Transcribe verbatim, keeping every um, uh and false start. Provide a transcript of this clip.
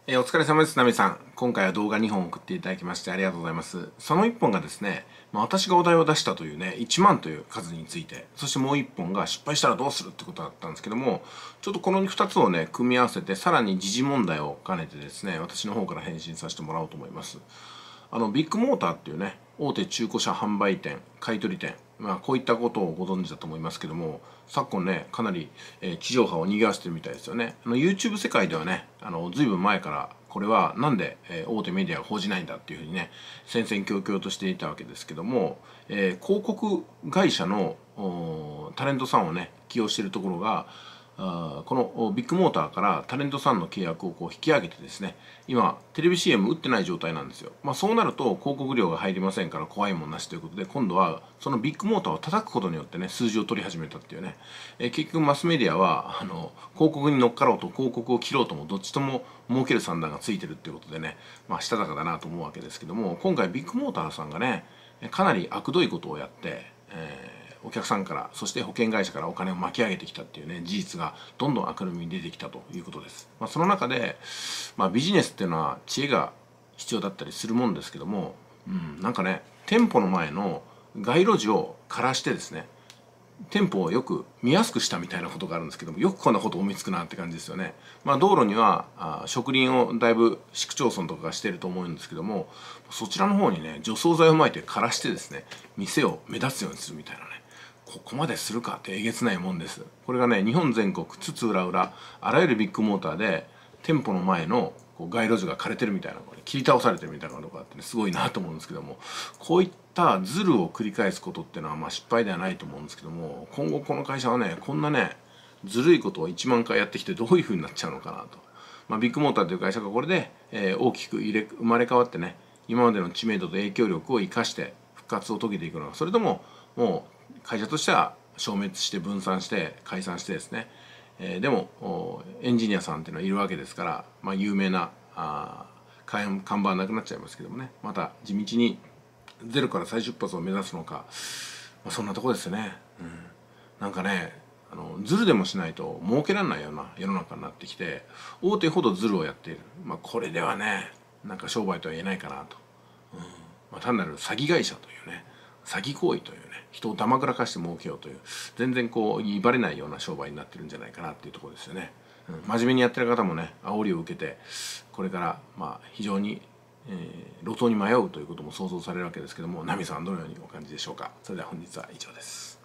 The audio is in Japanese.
えーお疲れ様です、ナミさん。今回は動画にほん送っていただきましてありがとうございます。そのいっぽんがですね、まあ、私がお題を出したというね、いちまんという数について、そしてもういっぽんが失敗したらどうするってことだったんですけども、ちょっとこのふたつをね、組み合わせて、さらに時事問題を兼ねてですね、私の方から返信させてもらおうと思います。あのビッグモーターっていうね、大手中古車販売店、買取店、まあ、こういったことをご存知だと思いますけども、昨今ね、かなり、えー地上波を賑わせてるみたいですよね。あの YouTube 世界ではね、あのずいぶん前からこれはなんで、えー大手メディアが報じないんだっていうふうにね、戦々恐々としていたわけですけども、えー広告会社のおータレントさんをね起用しているところが、あーこのビッグモーターからタレントさんの契約をこう引き上げてですね、今テレビ シーエム 打ってない状態なんですよ。まあ、そうなると広告料が入りませんから怖いもんなしということで、今度はそのビッグモーターを叩くことによってね、数字を取り始めたっていうね、えー結局マスメディアはあの広告に乗っかろうと広告を切ろうともどっちとも儲ける算段がついてるっていうことでね、まあしたたかだなと思うわけですけども、今回ビッグモーターさんがねかなり悪どいことをやって、えーお客さんからそして保険会社からお金を巻き上げてきたっていうね事実がどんどん明るみに出てきたということです。まあ、その中で、まあ、ビジネスっていうのは知恵が必要だったりするもんですけども、うん、なんかね店舗の前の街路樹を枯らしてですね、店舗をよく見やすくしたみたいなことがあるんですけども、よくこんなこと思いつくなって感じですよね。まあ道路にはあ植林をだいぶ市区町村とかがしてると思うんですけども、そちらの方にね除草剤をまいて枯らしてですね、店を目立つようにするみたいなね、ここまでするかってえげつないもんです。これがね日本全国津々浦々あらゆるビッグモーターで店舗の前のこう街路樹が枯れてるみたいな、これ切り倒されてるみたいなことがあってね、すごいなと思うんですけども、こういったズルを繰り返すことっていうのはまあ失敗ではないと思うんですけども、今後この会社はねこんなねずるいことをいちまんかいやってきてどういうふうになっちゃうのかなと。まあ、ビッグモーターという会社がこれで、えー大きく入れ生まれ変わってね、今までの知名度と影響力を生かして復活を遂げていくのか、それとももう会社としては消滅して分散して解散してですね、えーでもおエンジニアさんっていうのはいるわけですから、まあ、有名なあ看看板はなくなっちゃいますけどもね、また地道にゼロから再出発を目指すのか、まあ、そんなとこですね。うん、なんかねあのズルでもしないと儲けられないような世の中になってきて、大手ほどズルをやっている、まあ、これではねなんか商売とは言えないかなと。うんまあ、単なる詐欺会社というね、詐欺行為というね、人をだまくらかして儲けようという全然こう威張れないような商売になってるんじゃないかなっていうところですよね。うん、真面目にやってる方もね煽りを受けてこれからまあ非常に、えー路頭に迷うということも想像されるわけですけども、ナミさんはどのようにお感じでしょうか。それでは本日は以上です。